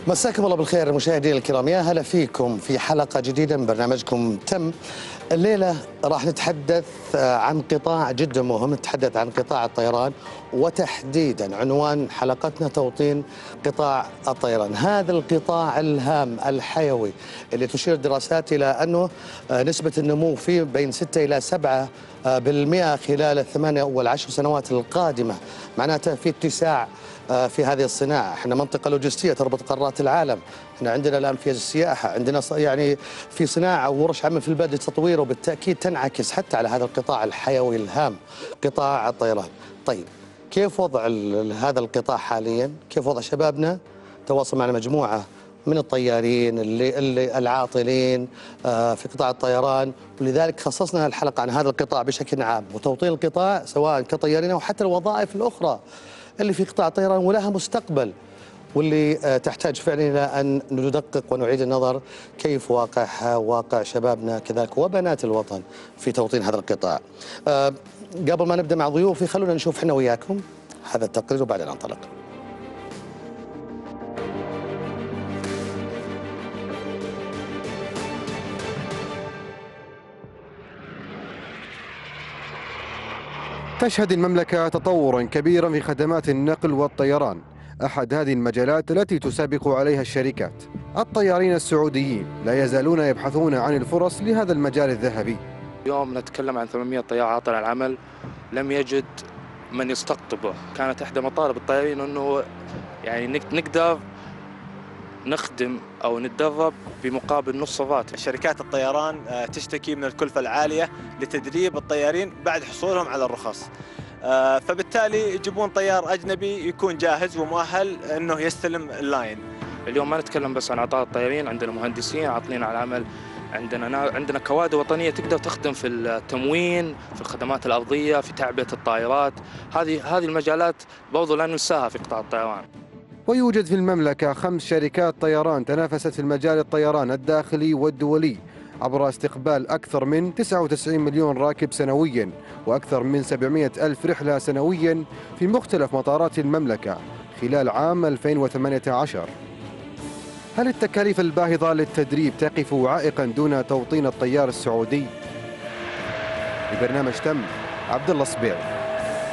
مساكم الله بالخير مشاهدينا الكرام، يا هلا فيكم في حلقة جديدة من برنامجكم تم. الليلة راح نتحدث عن قطاع جدا مهم، نتحدث عن قطاع الطيران، وتحديدا عنوان حلقتنا توطين قطاع الطيران. هذا القطاع الهام الحيوي اللي تشير الدراسات إلى أنه نسبة النمو فيه بين 6 إلى 7% خلال الثمانية والعشر سنوات القادمة. معناته في اتساع في هذه الصناعة. احنا منطقة لوجستية تربط قارات العالم، احنا عندنا الآن في السياحة، عندنا يعني في صناعة وورش عمل في البلد تطوير، وبالتأكيد تنعكس حتى على هذا القطاع الحيوي الهام قطاع الطيران. طيب كيف وضع هذا القطاع حاليا؟ كيف وضع شبابنا؟ تواصل معنا مجموعة من الطيارين اللي العاطلين في قطاع الطيران، ولذلك خصصنا الحلقة عن هذا القطاع بشكل عام وتوطين القطاع سواء كطيارين أو حتى الوظائف الأخرى اللي في قطاع الطيران ولها مستقبل، واللي تحتاج فعلا إلى أن ندقق ونعيد النظر كيف واقع شبابنا كذلك وبنات الوطن في توطين هذا القطاع. قبل ما نبدأ مع ضيوفي خلونا نشوف احنا وياكم هذا التقرير وبعدين ننطلق. تشهد المملكة تطورا كبيرا في خدمات النقل والطيران. أحد هذه المجالات التي تسابق عليها الشركات. الطيارين السعوديين لا يزالون يبحثون عن الفرص لهذا المجال الذهبي. اليوم نتكلم عن 800 طيار عاطل عن العمل، لم يجد من يستقطبه. كانت إحدى مطالب الطيارين أنه يعني نقدر نخدم أو نتدرب بمقابل نص الراتب. شركات الطيران تشتكي من الكلفة العالية لتدريب الطيارين بعد حصولهم على الرخص، فبالتالي يجيبون طيار أجنبي يكون جاهز ومؤهل أنه يستلم اللاين. اليوم ما نتكلم بس عن عطاء الطيارين، عندنا مهندسين عاطلين على العمل، عندنا كوادر وطنية تقدر تخدم في التموين، في الخدمات الأرضية، في تعبئة الطائرات. هذه المجالات برضو لا ننساها في قطاع الطيران. ويوجد في المملكة 5 شركات طيران تنافست في المجال الطيران الداخلي والدولي عبر استقبال أكثر من 99 مليون راكب سنويا وأكثر من 700 ألف رحلة سنويا في مختلف مطارات المملكة خلال عام 2018. هل التكاليف الباهظة للتدريب تقف عائقا دون توطين الطيار السعودي؟ لبرنامج تم، عبد الله الصبيعي.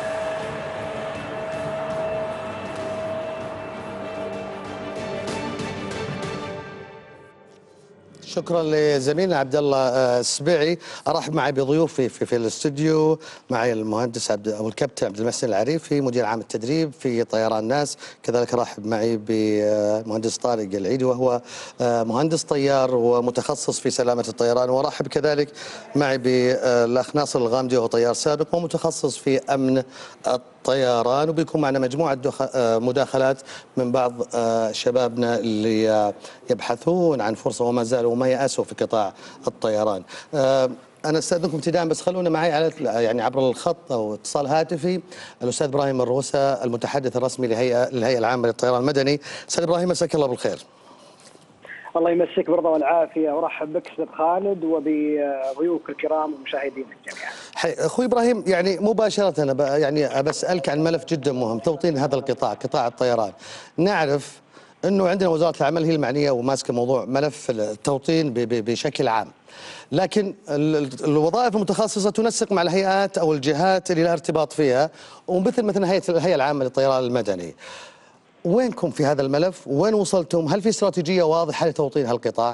شكرا لزميلنا عبد الله السبيعي. ارحب معي بضيوفي في الاستوديو، معي المهندس او الكابتن عبد المحسن العريفي مدير عام التدريب في طيران ناس، كذلك ارحب معي بمهندس طارق العيدي وهو مهندس طيار ومتخصص في سلامه الطيران، وارحب كذلك معي بالاخ ناصر الغامدي وهو طيار سابق ومتخصص في امن الطيران، وبيكون معنا مجموعه مداخلات من بعض شبابنا اللي يبحثون عن فرصه وما زالوا وما يأسوا في قطاع الطيران. أنا استاذنكم ابتداء بس خلونا معي على يعني عبر الخط أو اتصال هاتفي الأستاذ إبراهيم الروسة المتحدث الرسمي للهيئة العامة للطيران المدني. أستاذ إبراهيم مساك الله بالخير. الله يمسك بالرضا والعافية، وارحب بك أستاذ خالد وبضيوفك الكرام ومشاهدينا الجميع. أخوي إبراهيم، يعني مباشرة أنا يعني بسألك عن ملف جدا مهم، توطين هذا القطاع، قطاع الطيران. نعرف أنه عندنا وزارة العمل هي المعنية وماسكة موضوع ملف التوطين بشكل عام، لكن الوظائف المتخصصة تنسق مع الهيئات أو الجهات اللي لها ارتباط فيها، ومثل مثلا الهيئة العامة للطيران المدني. وينكم في هذا الملف؟ وين وصلتم؟ هل في استراتيجية واضحة لتوطين هالقطاع؟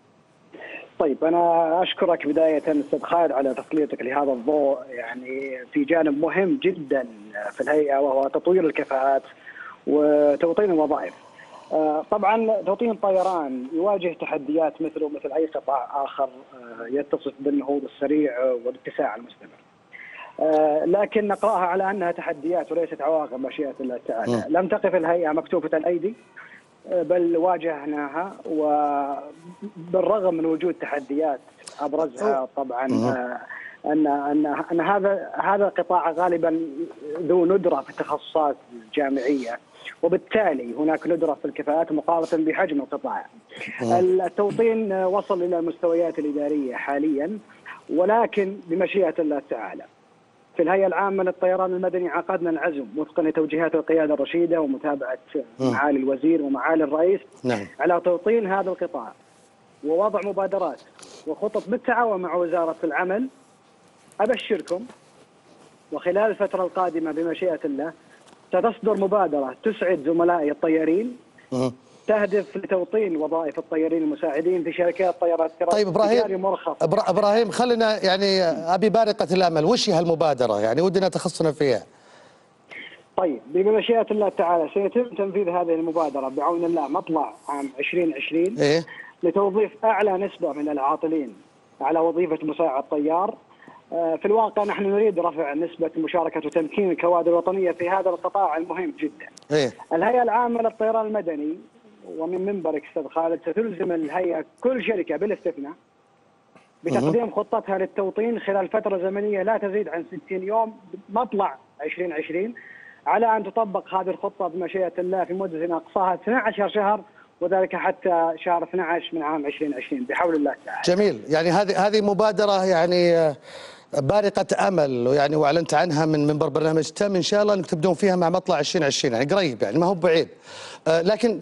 طيب، أنا أشكرك بداية أستاذ خالد على تسليطك لهذا الضوء يعني في جانب مهم جدا في الهيئة، وهو تطوير الكفاءات وتوطين الوظائف. طبعا توطين الطيران يواجه تحديات مثل أي قطاع آخر يتصف بالنهوض السريع والاتساع المستمر، لكن نقرأها على أنها تحديات وليست عواقب مشيئة الله تعالى. لم تقف الهيئة مكتوفة الأيدي، بل واجهناها، وبالرغم من وجود تحديات أبرزها طبعا أن هذا القطاع غالبا ذو ندرة في التخصصات الجامعية، وبالتالي هناك ندرة في الكفاءات مقارنة بحجم القطاع. التوطين وصل إلى المستويات الإدارية حاليا، ولكن بمشيئة الله تعالى في الهيئة العامة للطيران المدني عقدنا العزم وفقا لتوجيهات القيادة الرشيدة ومتابعة معالي الوزير ومعالي الرئيس نعم. على توطين هذا القطاع ووضع مبادرات وخطط بالتعاون مع وزارة العمل. أبشركم وخلال الفترة القادمة بمشيئة الله ستصدر مبادرة تسعد زملائي الطيارين تهدف لتوطين وظائف الطيارين المساعدين في شركات طيران. طيب ابراهيم خلينا يعني ابي بارقة الامل، وش هي هالمبادرة؟ يعني ودنا تخصنا فيها. طيب بمشيئة الله تعالى سيتم تنفيذ هذه المبادرة بعون الله مطلع عام 2020 لتوظيف اعلى نسبة من العاطلين على وظيفة مساعد طيار. في الواقع نحن نريد رفع نسبة مشاركة وتمكين الكوادر الوطنية في هذا القطاع المهم جدا. الهيئة العامة للطيران المدني ومن منبرك استاذ خالد ستلزم الهيئة كل شركة بالاستثناء بتقديم خطتها للتوطين خلال فترة زمنية لا تزيد عن 60 يوم مطلع 2020 على أن تطبق هذه الخطة بمشيئة الله في مدة أقصاها 12 شهر وذلك حتى شهر 12 من عام 2020 بحول الله تعالى. جميل، يعني هذه مبادرة يعني بارقة أمل، يعني وأعلنت عنها من منبر برنامج تم إن شاء الله أنك تبدون فيها مع مطلع 2020 يعني قريب، يعني ما هو بعيد. لكن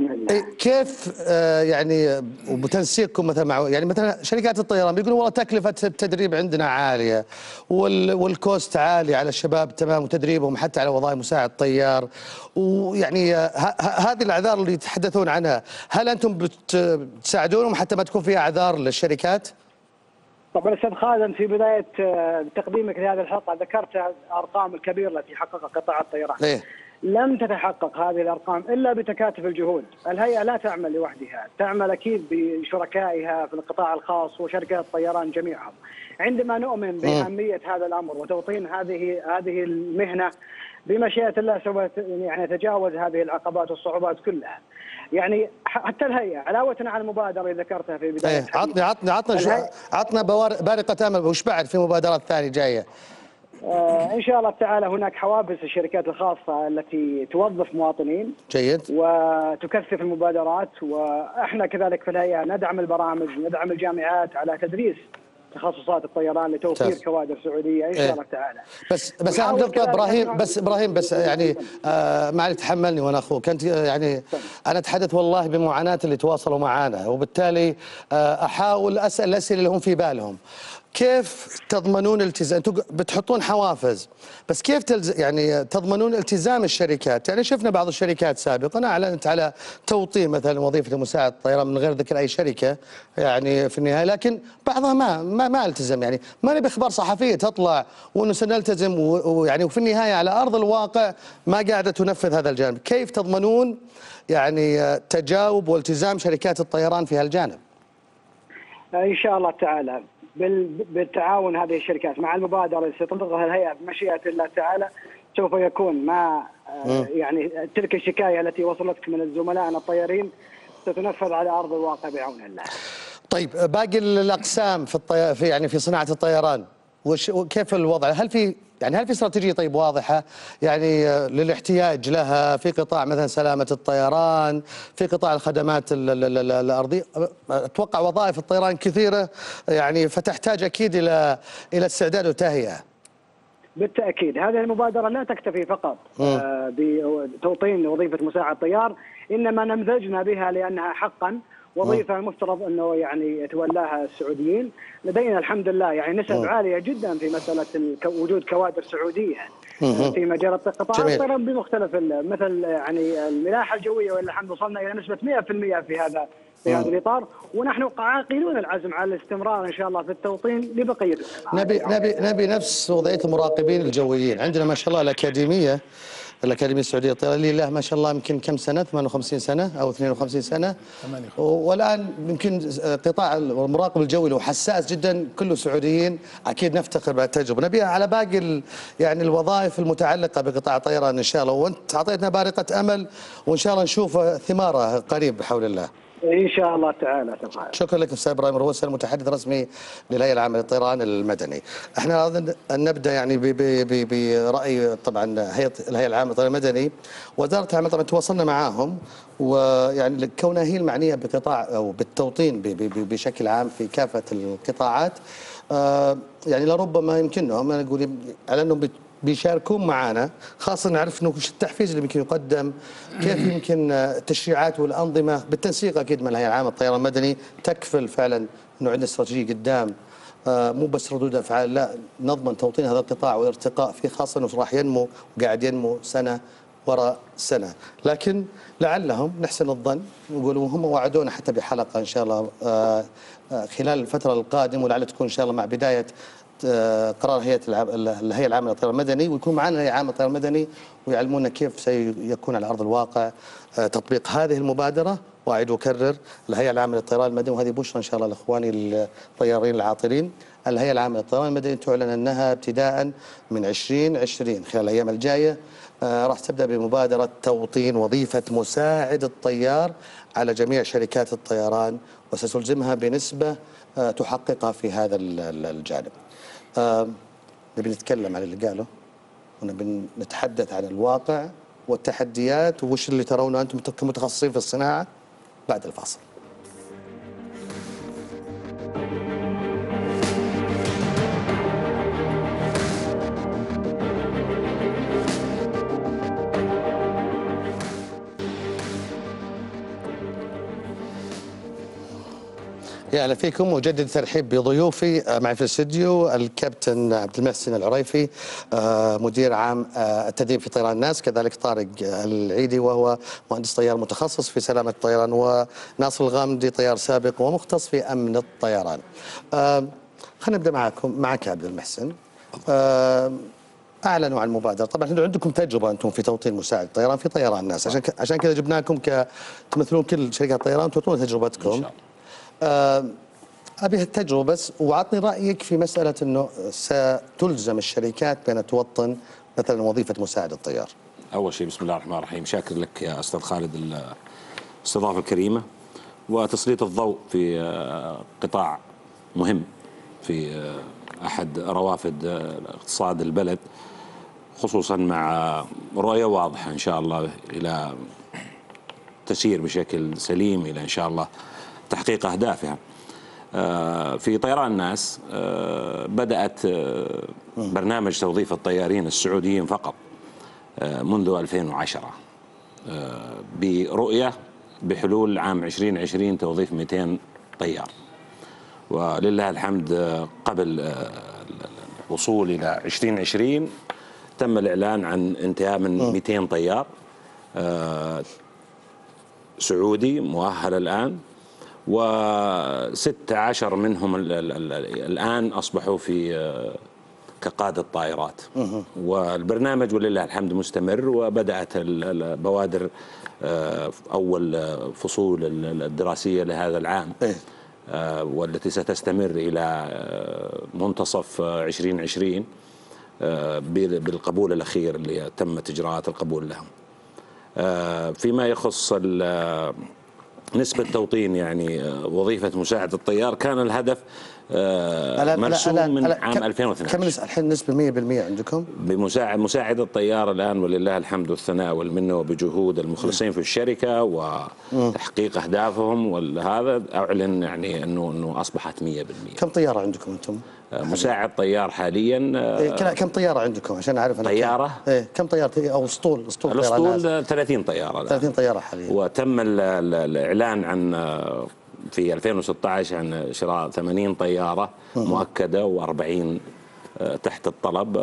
كيف يعني وبتنسيقكم مثلا مع يعني مثلا شركات الطيران بيقولوا والله تكلفة التدريب عندنا عالية والكوست عالي على الشباب تمام وتدريبهم حتى على وظائف مساعد طيار، ويعني هذه الأعذار اللي يتحدثون عنها، هل أنتم بتساعدونهم حتى ما تكون فيها أعذار للشركات؟ طبعا استاذ خالد في بدايه تقديمك لهذه الحلقه ذكرت الارقام الكبيره التي حققها قطاع الطيران. لم تتحقق هذه الارقام الا بتكاتف الجهود، الهيئه لا تعمل لوحدها، تعمل اكيد بشركائها في القطاع الخاص وشركات الطيران جميعهم. عندما نؤمن باهميه هذا الامر وتوطين هذه المهنه بمشيئه الله سوف يعني نتجاوز هذه العقبات والصعوبات كلها. يعني حتى الهيئه علاوه على المبادره اللي ذكرتها في بدايه عطنا بارقه امل، وش بعد في مبادرات ثانيه جايه؟ ان شاء الله تعالى هناك حوافز الشركات الخاصه التي توظف مواطنين جيد وتكثف المبادرات، واحنا كذلك في الهيئه ندعم البرامج ندعم الجامعات على تدريس تخصصات الطيران لتوفير كوادر سعوديه ان شاء الله تعالى. بس اهم نقطه ابراهيم بس يعني معلي تحملني وانا اخوك، انت يعني انا اتحدث والله بمعاناه اللي تواصلوا معنا، وبالتالي احاول اسال الاسئله اللي هم في بالهم. كيف تضمنون التزام؟ انتم بتحطون حوافز، بس كيف يعني تضمنون التزام الشركات؟ يعني شفنا بعض الشركات سابقا اعلنت على توطين مثلا وظيفه مساعد طيران من غير ذكر اي شركه يعني في النهايه، لكن بعضها ما التزم. يعني ما نبي اخبار صحفيه تطلع وانه سنلتزم ويعني وفي النهايه على ارض الواقع ما قاعده تنفذ هذا الجانب. كيف تضمنون يعني تجاوب والتزام شركات الطيران في هالجانب؟ ان شاء الله تعالى بالتعاون هذه الشركات مع المبادره اللي ستطلقها الهيئه بمشيئه الله تعالى سوف يكون مع يعني تلك الشكايه التي وصلتك من الزملاء الطيارين ستنفذ على ارض الواقع بعون الله. طيب باقي الاقسام في صناعه الطيران وكيف الوضع؟ هل في استراتيجيه طيب واضحه يعني للاحتياج لها في قطاع مثلا سلامه الطيران، في قطاع الخدمات الارضيه؟ اتوقع وظائف الطيران كثيره يعني فتحتاج اكيد الى استعداد وتهيئه. بالتاكيد هذه المبادره لا تكتفي فقط بتوطين وظيفه مساعد طيار، انما نمزجنا بها لانها حقا وظيفه المفترض انه يعني يتولاها السعوديين. لدينا الحمد لله يعني نسب عاليه جدا في مساله وجود كوادر سعوديه في مجال قطاع الطيران بمختلف مثل يعني الملاحه الجويه، والحمد وصلنا الى نسبه 100% في هذا الاطار، ونحن عاقلون العزم على الاستمرار ان شاء الله في التوطين لبقيه نبي نفس وضعيه المراقبين الجويين. عندنا ما شاء الله الأكاديمية السعودية للطيران لله ما شاء الله يمكن كم سنة 58 سنة أو 52 سنة، والآن يمكن قطاع المراقب الجوي اللي هو حساس جدا كله سعوديين، أكيد نفتخر بالتجربة. نبيها على باقي يعني الوظائف المتعلقة بقطاع الطيران إن شاء الله، وأنت أعطيتنا بارقة أمل وإن شاء الله نشوف ثمارها قريب بحول الله. ان شاء الله تعالى. شكرا لك استاذ ابراهيم الروسي المتحدث الرسمي للهيئه العامه للطيران المدني. احنا اظن ان نبدا يعني براي طبعا الهيئه العامه للطيران المدني. وزاره العمل طبعا تواصلنا معاهم، ويعني كونها هي المعنيه بقطاع او بالتوطين بشكل عام في كافه القطاعات، يعني لربما يمكنهم انا اقول على انهم بيشاركون معنا، خاصة نعرف انه وش التحفيز اللي يمكن يقدم، كيف يمكن التشريعات والأنظمة بالتنسيق أكيد من الهيئة العامة للطيران المدني تكفل فعلا انه عندنا استراتيجية قدام، مو بس ردود أفعال، لا نضمن توطين هذا القطاع والارتقاء فيه، خاصة انه راح ينمو وقاعد ينمو سنة وراء سنة. لكن لعلهم نحسن الظن نقول، وهم وعدونا حتى بحلقة ان شاء الله خلال الفترة القادمة، ولعل تكون ان شاء الله مع بداية قرار الهيئة العامة للطيران المدني، ويكون معنا الهيئة العامة للطيران المدني ويعلمونا كيف سيكون على أرض الواقع تطبيق هذه المبادرة. وأعيد وأكرر، الهيئة العامة للطيران المدني، وهذه بشرى إن شاء الله لإخواني الطيارين العاطلين، الهيئة العامة للطيران المدني تعلن أنها ابتداء من 2020 خلال الأيام الجاية راح تبدأ بمبادرة توطين وظيفة مساعد الطيار على جميع شركات الطيران، وستلزمها بنسبة تحققها في هذا الجانب. نبي نتكلم عن اللي قاله، ونبي نتحدث عن الواقع والتحديات وش اللي ترونه أنتم كمتخصصين في الصناعة بعد الفاصل. يا اهلا فيكم، وجدد ترحيب بضيوفي معي في الاستديو الكابتن عبد المحسن العريفي مدير عام التدريب في طيران الناس، كذلك طارق العيدي وهو مهندس طيار متخصص في سلامة الطيران، وناصر الغامدي طيار سابق ومختص في أمن الطيران. خلينا نبدأ معك يا عبد المحسن. أعلنوا عن مبادرة، طبعا عندكم تجربة أنتم في توطين مساعد الطيران في طيران الناس، عشان كذا جبناكم تمثلون كل شركات الطيران وتعطون تجربتكم. أبي هالتجربة بس، وعطني رأيك في مسألة أنه ستلزم الشركات بأن توطن مثلا وظيفة مساعد الطيار. أول شيء بسم الله الرحمن الرحيم، شاكر لك يا أستاذ خالد الاستضافة الكريمة وتسليط الضوء في قطاع مهم في أحد روافد اقتصاد البلد، خصوصا مع رؤية واضحة إن شاء الله إلى تسير بشكل سليم إلى إن شاء الله تحقيق أهدافها. في طيران الناس بدأت برنامج توظيف الطيارين السعوديين فقط منذ 2010 برؤية بحلول عام 2020 توظيف 200 طيار، ولله الحمد قبل الوصول إلى 2020 تم الإعلان عن انتهاء من 200 طيار سعودي مؤهل الآن، و16 منهم الآن أصبحوا في كقادة طائرات. والبرنامج ولله الحمد مستمر، وبدأت البوادر أول فصول الدراسية لهذا العام والتي ستستمر إلى منتصف 2020 بالقبول الأخير اللي تمت إجراءات القبول لهم. فيما يخص نسبة توطين يعني وظيفة مساعد الطيار، كان الهدف مرسوم من عام 2012. كم الحين نسبة 100% عندكم؟ مساعد الطيار الآن ولله الحمد والثناء والمنة وبجهود المخلصين في الشركة وتحقيق أهدافهم، وهذا أعلن يعني أنه أصبحت 100%. كم طيارة عندكم أنتم؟ مساعد طيار حاليا كم طيارة عندكم عشان أعرف أنا؟ طيارة؟ كم طيارة أو أسطول الأسطول 30 طيارة الآن. 30 طيارة حاليا. وتم الإعلان عن في 2016 عن شراء 80 طيارة مؤكدة و40 تحت الطلب،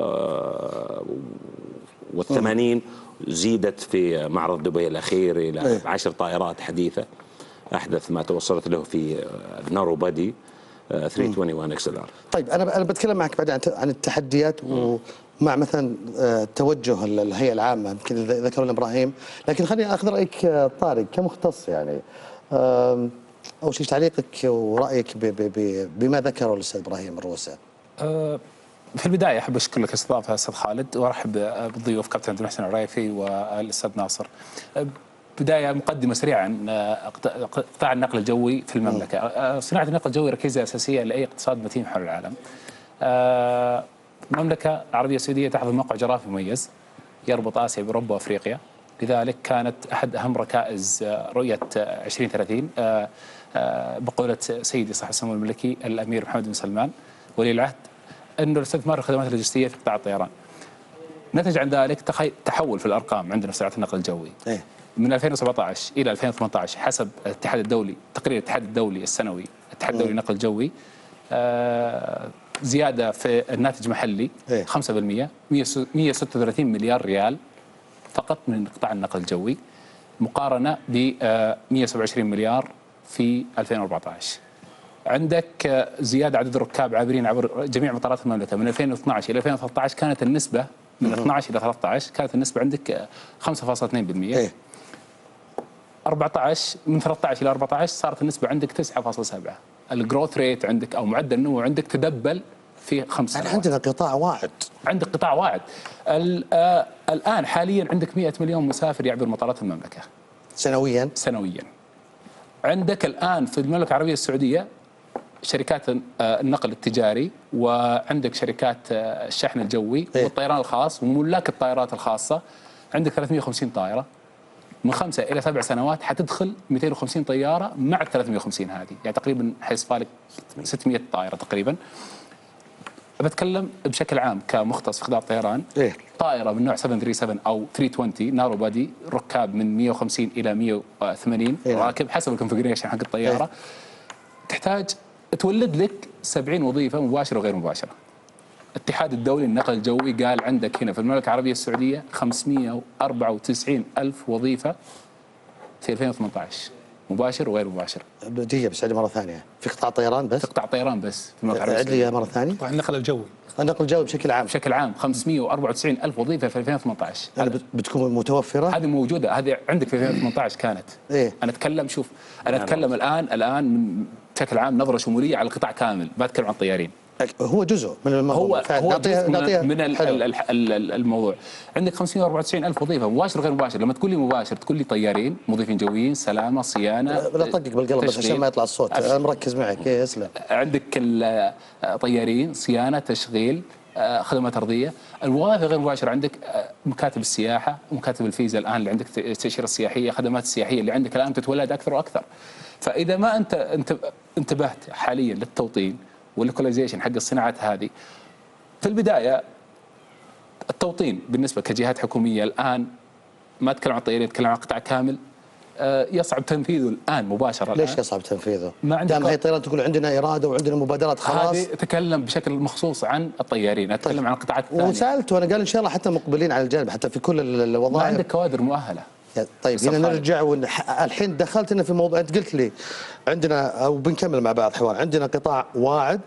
وال80 زيدت في معرض دبي الأخير إلى 10 طائرات حديثة أحدث ما توصلت له في نارو بادي 321 XLR. طيب أنا بتكلم معك بعد عن التحديات ومع مثلا توجه الهيئة العامة، يمكن ذكر إبراهيم، لكن خليني أخذ رأيك طارق كمختص يعني. أول شيء تعليقك ورأيك بما ذكره الأستاذ إبراهيم الروسي. في البداية أحب أشكر لك الاستضافة أستاذ خالد، وأرحب بالضيوف كابتن عبد المحسن العريفي والأستاذ ناصر. بداية مقدمة سريعة عن قطاع النقل الجوي في المملكة. صناعة النقل الجوي ركيزة أساسية لأي اقتصاد متين حول العالم. المملكة العربية السعودية تحظى بموقع جغرافي مميز يربط آسيا بأوروبا وأفريقيا، لذلك كانت أحد أهم ركائز رؤية 2030 بقولة سيدي صاحب السمو الملكي الأمير محمد بن سلمان ولي العهد أنه الاستثمار في الخدمات اللوجستية في قطاع الطيران. نتج عن ذلك تحول في الأرقام عندنا في صناعة النقل الجوي. من 2017 إلى 2018 حسب الاتحاد الدولي، تقرير الاتحاد الدولي السنوي، الاتحاد الدولي للنقل الجوي، زيادة في الناتج المحلي 5%، 136 مليار ريال فقط من قطاع النقل الجوي، مقارنة ب 127 مليار في 2014. عندك زيادة عدد الركاب عابرين عبر جميع مطارات المملكة من 2012 إلى 2013 كانت النسبة من 12 إلى 13 كانت النسبة عندك 5.2%. 14 من 13 إلى 14 صارت النسبة عندك 9.7. الجروث ريت عندك أو معدل النمو عندك تدبل في 5 سنوات. عندنا قطاع واعد. عندك قطاع واعد. الآن حاليا عندك 100 مليون مسافر يعبر مطارات المملكة سنويا. عندك الآن في المملكة العربية السعودية شركات النقل التجاري، وعندك شركات الشحن الجوي والطيران الخاص وملاك الطائرات الخاصة. عندك 350 طائرة، من 5 إلى 7 سنوات حتدخل 250 طيارة مع 350 هذه، يعني تقريبا حيصفى 600 طائرة تقريبا. بتكلم بشكل عام كمختص في قطاع الطيران. طائرة من نوع 737 أو 320 نارو بادي، ركاب من 150 إلى 180 راكب حسب الكونفجريشن حق الطيارة، تحتاج تولد لك 70 وظيفة مباشرة وغير مباشرة. الاتحاد الدولي للنقل الجوي قال عندك هنا في المملكة العربية السعودية 594 ألف وظيفة في 2018 مباشر وغير مباشر. دقيقة بس عندي مرة ثانية، في قطاع الطيران بس؟ في قطاع الطيران بس في المملكة العربية السعودية. مرة ثانية قطاع النقل الجوي. النقل الجوي بشكل عام. 594 ألف وظيفة في 2018. بتكون متوفرة؟ هذه موجودة، هذه عندك في 2018 كانت. أنا أتكلم أنا أتكلم الآن بشكل عام نظرة شمولية على القطاع كامل، ما أتكلم عن الطيارين. هو جزء من الموضوع. هو جزء من الموضوع. عندك 594 ألف وظيفة مباشر وغير مباشر. لما تقول لي مباشر تقول لي طيارين، مضيفين جويين، سلامة، صيانة. لا طقق بالقلب بس عشان ما يطلع الصوت. أنا مركز معك. اسلم. عندك طيارين، صيانة، تشغيل، خدمات أرضية. الوظائف غير مباشرة عندك مكاتب السياحة ومكاتب الفيزا الآن اللي عندك، التأشيرة السياحية، خدمات السياحية اللي عندك الآن تتولد أكثر وأكثر. فإذا ما أنت انتبهت حاليا للتوطين واللوكاليزيشن حق الصناعات هذه في البداية، التوطين بالنسبة كجهات حكومية الآن ما أتكلم عن الطيارين، أتكلم عن قطاع كامل، يصعب تنفيذه الآن مباشرة. ليش يصعب تنفيذه؟ دام هي الطيران تقول عندنا إرادة وعندنا مبادرات خلاص. هذه أتكلم بشكل مخصوص عن الطيارين، أتكلم عن القطاعات الثانية. وسألت وأنا قال إن شاء الله حتى مقبلين على الجانب حتى في كل الوظائف. ما عندك كوادر مؤهلة. طيب هنا نرجع الحين دخلتنا في موضوع. أنت قلت لي عندنا أو بنكمل مع بعض حوار، عندنا قطاع واعد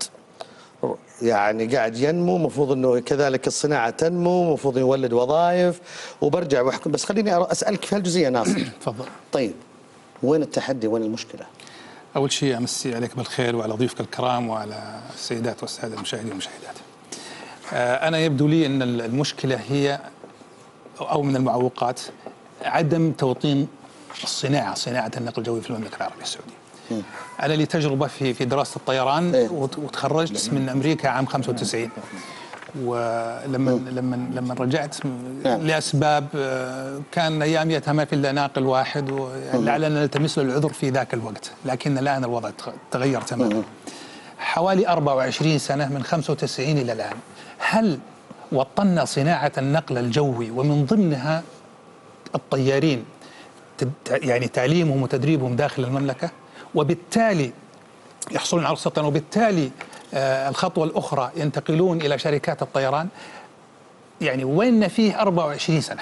يعني قاعد ينمو، مفروض انه كذلك الصناعه تنمو، مفروض يولد وظائف، وبرجع واحكم. بس خليني اسالك في هالجزئيه ناصر. تفضل. طيب وين التحدي وين المشكله؟ اول شيء امسي عليك بالخير وعلى ضيوفك الكرام وعلى السيدات والساده المشاهدين والمشاهدات. انا يبدو لي ان المشكله هي او من المعوقات عدم توطين صناعه النقل الجوي في المملكه العربيه السعوديه. أنا لي تجربة في دراسة الطيران وتخرجت من أمريكا عام 95. ولما رجعت لأسباب كان أياميتها ما في إلا ناقل واحد، ولعلنا نلتمس له العذر في ذاك الوقت، لكن الآن الوضع تغير تماما. حوالي 24 سنة من 95 إلى الآن، هل وطنا صناعة النقل الجوي ومن ضمنها الطيارين يعني تعليمهم وتدريبهم داخل المملكة، وبالتالي يحصلون على رخصة الطيران، وبالتالي الخطوة الأخرى ينتقلون إلى شركات الطيران؟ يعني وين فيه 24 سنة؟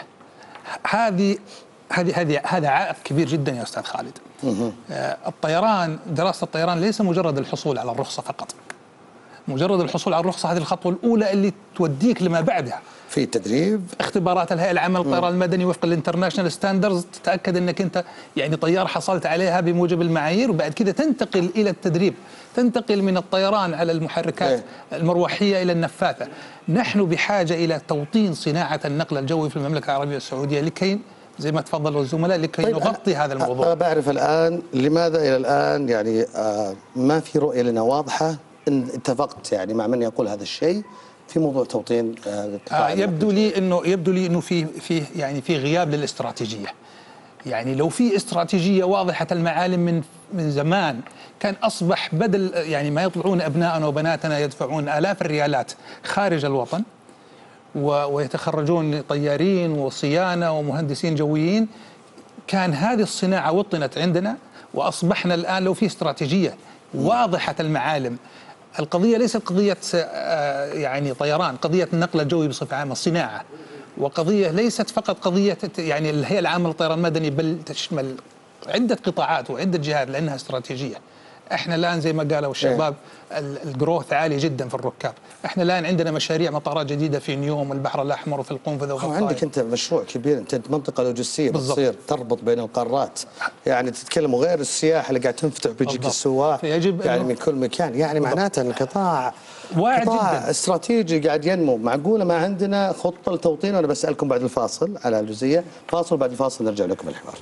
هذا عائق كبير جدا يا أستاذ خالد. الطيران، دراسة الطيران ليس مجرد الحصول على الرخصة فقط. مجرد الحصول على الرخصة هذه الخطوة الأولى اللي توديك لما بعدها. في تدريب، اختبارات الهيئة العامة للطيران المدني وفق الانترناشونال ستاندرز، تتأكد أنك أنت يعني طيار حصلت عليها بموجب المعايير، وبعد كده تنتقل إلى التدريب، تنتقل من الطيران على المحركات المروحية إلى النفاثة. نحن بحاجة إلى توطين صناعة النقل الجوي في المملكة العربية السعودية لكي زي ما تفضلوا الزملاء لكي طيب نغطي هذا الموضوع. بعرف الآن لماذا إلى الآن يعني ما في رؤية لنا واضحة إن اتفقت يعني مع من يقول هذا الشيء في موضوع توطين يبدو لي انه في غياب للاستراتيجيه. يعني لو في استراتيجيه واضحه المعالم من زمان كان اصبح بدل يعني ما يطلعون ابنائنا وبناتنا يدفعون آلاف الريالات خارج الوطن ويتخرجون طيارين وصيانه ومهندسين جويين، كان هذه الصناعه وطنت عندنا واصبحنا الان لو في استراتيجيه واضحه المعالم. القضيه ليست قضيه يعني طيران، قضيه النقل الجوي بصفه عامه، الصناعه، وقضيه ليست فقط قضيه يعني الهيئه العامه للطيران المدني، بل تشمل عده قطاعات وعده جهات لانها استراتيجيه. احنا الان زي ما قالوا الشباب الجروث عالي جدا في الركاب، احنا الان عندنا مشاريع مطارات جديده في نيوم والبحر الاحمر وفي القنفذه وفي الطائف. عندك انت مشروع كبير، انت منطقه لوجستيه بتصير تربط بين القارات، يعني تتكلم غير السياحه اللي قاعد تنفتح بيجيك السواح يعني من كل مكان، يعني معناته ان القطاع قطاع استراتيجي قاعد ينمو. معقوله ما عندنا خطه لتوطينه؟ انا بسالكم بعد الفاصل على الجزئيه، فاصل بعد الفاصل نرجع لكم الحوار.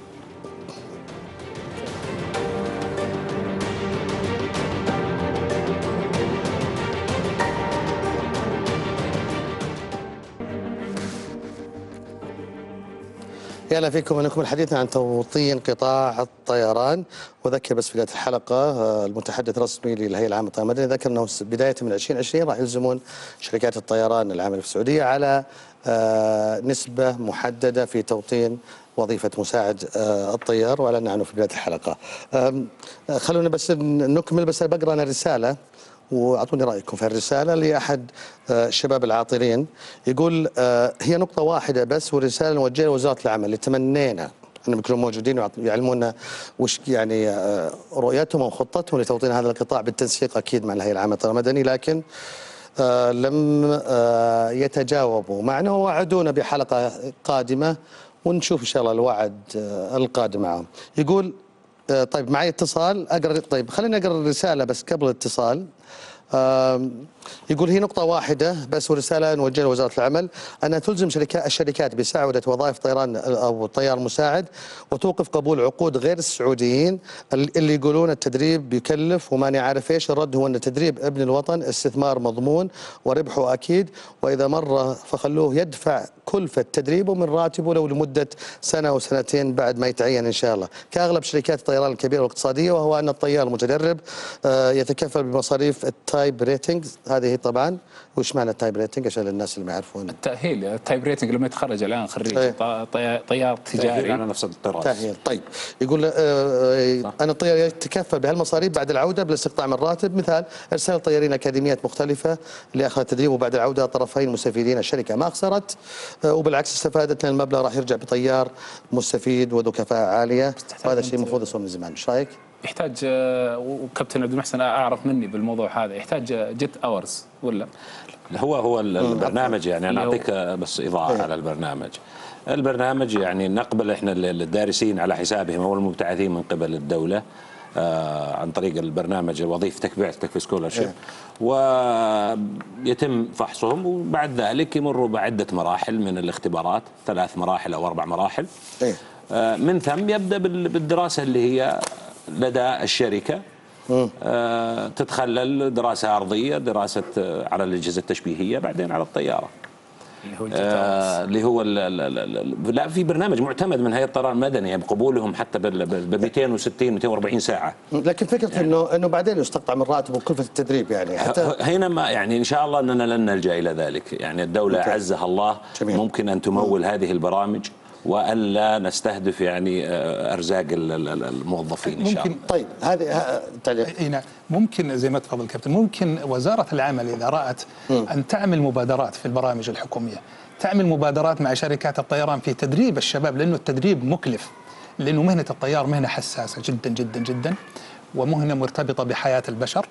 يلا فيكم انكم حديثنا عن توطين قطاع الطيران. وذكر بس في بدايه الحلقه المتحدث الرسمي للهيئه العامه للطيران المدني ذكر انه بدايه من 2020 راح يلزمون شركات الطيران العامله في السعوديه على نسبه محدده في توطين وظيفه مساعد الطيار، واعلنا عنه في بدايه الحلقه. خلونا بس نكمل، بس بقرا انا رساله واعطوني رايكم في الرساله لاحد الشباب العاطلين. يقول هي نقطه واحده بس، والرساله نوجهها لوزاره العمل اللي تمنينا انهم يكونوا موجودين ويعلمونا وش يعني رؤيتهم وخطتهم لتوطين هذا القطاع بالتنسيق اكيد مع الهيئه العامه للطيران المدني، لكن لم يتجاوبوا معنا ووعدونا بحلقه قادمه ونشوف ان شاء الله الوعد القادم معهم. يقول طيب معي اتصال اقرا، طيب خليني اقرا الرساله بس قبل الاتصال. يقول هي نقطة واحدة بس، ورسالة نوجهها لوزارة العمل أنها تلزم الشركات بسعودة وظائف طيران أو طيار مساعد، وتوقف قبول عقود غير السعوديين اللي يقولون التدريب بيكلف وماني عارف ايش. الرد هو أن تدريب ابن الوطن استثمار مضمون وربحه أكيد، وإذا مر فخلوه يدفع كلفة تدريبه من راتبه لو لمدة سنة أو سنتين بعد ما يتعين إن شاء الله، كأغلب شركات الطيران الكبيرة والاقتصادية، وهو أن الطيار المتدرب يتكفل بمصاريف التايب ريتنج. هذه طبعا وش معنى التايب ريتنج عشان الناس اللي ما يعرفون؟ التأهيل. التايب ريتنج لما يتخرج الآن خريج طيار تجاري على نفس الطراز. تأهيل. طيب يقول أنا الطيار يتكفل بهالمصاريف بعد العودة بالاستقطاع من الراتب، مثال إرسال طيارين أكاديميات مختلفة لأخذ التدريب، وبعد العودة طرفين مستفيدين، الشركة ما خسرت وبالعكس استفادت، لأن المبلغ راح يرجع بطيار مستفيد وذو كفاءة عالية، وهذا الشيء المفروض يصير من زمان. ايش رايك؟ يحتاج وكابتن عبد المحسن اعرف مني بالموضوع هذا، يحتاج جيت اورز ولا هو البرنامج، يعني انا اعطيك بس اضاءه على البرنامج يعني نقبل احنا الدارسين على حسابهم او المبتعثين من قبل الدوله عن طريق البرنامج وظيفتك بعثتك في سكولرشيب، ويتم فحصهم، وبعد ذلك يمروا بعده مراحل من الاختبارات، 3 مراحل او 4 مراحل. من ثم يبدا بالدراسه اللي هي لدى الشركة، تتخلل دراسة أرضية، دراسة على الأجهزة التشبيهية، بعدين على الطيارة اللي هو لا في برنامج معتمد من هيئة الطيران المدني يعني بقبولهم حتى ب 260 240 ساعة. لكن فكرة انه بعدين يستقطع من راتب وكلفة التدريب يعني حتى هنا ما يعني ان شاء الله اننا لن نلجأ الى ذلك، يعني الدولة عزها الله جميل. ممكن ان تمول هذه البرامج والا نستهدف يعني ارزاق الموظفين ان شاء الله. طيب هذه تعليق. ممكن زي ما تفضل كابتن، ممكن وزاره العمل اذا رات ان تعمل مبادرات في البرامج الحكوميه، تعمل مبادرات مع شركات الطيران في تدريب الشباب، لانه التدريب مكلف، لانه مهنه الطيار مهنه حساسه جدا جدا جدا، ومهنه مرتبطه بحياه البشر،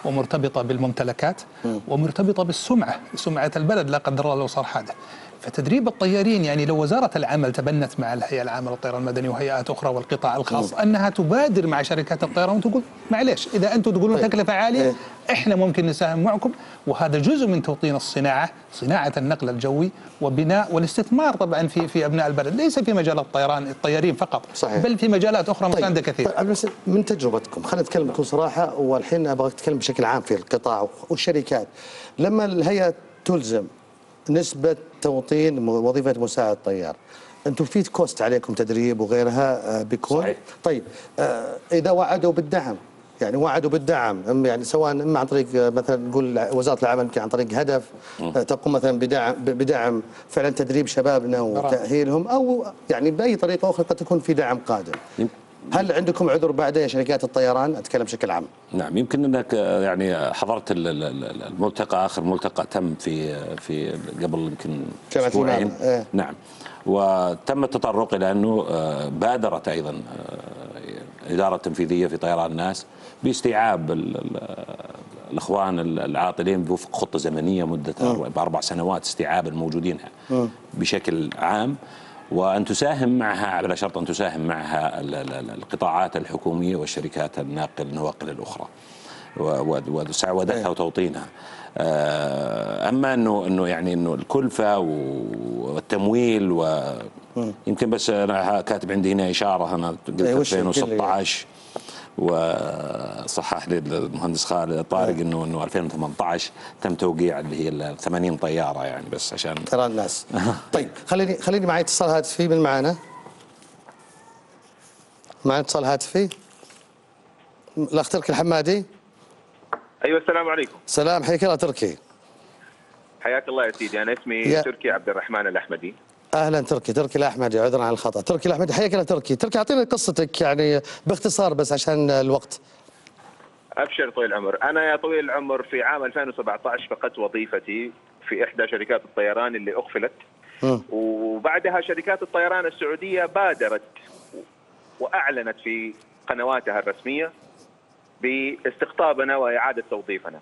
ومرتبطة بالممتلكات ومرتبطة بالسمعة، سمعة البلد لا قدر الله لو صار حادث. فتدريب الطيارين يعني لو وزارة العمل تبنت مع الهيئة العامة للطيران المدني وهيئات أخرى والقطاع الخاص أنها تبادر مع شركات الطيران وتقول معليش إذا أنتم تقولون تكلفة عالية إحنا ممكن نساهم معكم، وهذا جزء من توطين الصناعة، صناعة النقل الجوي وبناء والاستثمار طبعا في أبناء البلد، ليس في مجال الطيارين فقط، صحيح. بل في مجالات أخرى مساندة كثير. طيب من تجربتكم خلينا نتكلم بكل صراحة، والحين أبغى أتكلم بشكل عام في القطاع والشركات. لما الهيئة تلزم نسبة توطين وظيفة مساعد طيار، أنتم في كوست عليكم تدريب وغيرها بيكون صحيح. طيب إذا وعدوا بالدعم، يعني وعدوا بالدعم يعني سواء إما عن طريق مثلا نقول وزارة العمل يمكن عن طريق هدف تقوم مثلا بدعم فعلا تدريب شبابنا وتأهيلهم، أو يعني بأي طريقة أخرى قد تكون في دعم قادم. هل عندكم عذر بعد يا شركات الطيران؟ أتكلم بشكل عام. نعم، يمكن أنك يعني حضرت الملتقى، آخر ملتقى تم في قبل يمكن أسبوعين. نعم، وتم التطرق إلى أنه بادرت أيضا الإدارة التنفيذية في طيران الناس باستيعاب الإخوان العاطلين بوفق خطة زمنية مدتها ب4 سنوات، استيعاب الموجودين بشكل عام، وأن تساهم معها على شرط أن تساهم معها القطاعات الحكومية والشركات النواقل الأخرى وسعودتها وتوطينها. أما أنه يعني أنه الكلفة والتمويل ويمكن بس أنا كاتب عندي هنا إشارة، أنا قلت 2016 وصحح لي المهندس خالد طارق انه 2018 تم توقيع اللي هي 80 طياره، يعني بس عشان ترى الناس. طيب خليني معي اتصال هاتفي من معنا اتصال هاتفي الاخ تركي الحمادي. ايوه السلام عليكم. سلام، حياك الله تركي. حياك الله يا سيدي، انا اسمي تركي عبد الرحمن الأحمدي. اهلا تركي الاحمدي، عذرا عن الخطا. تركي الاحمدي، حياك الله تركي اعطينا قصتك يعني باختصار بس عشان الوقت. ابشر طويل العمر. انا يا طويل العمر في عام 2017 فقدت وظيفتي في احدى شركات الطيران اللي اغفلت، وبعدها شركات الطيران السعوديه بادرت واعلنت في قنواتها الرسميه باستقطابنا واعاده توظيفنا.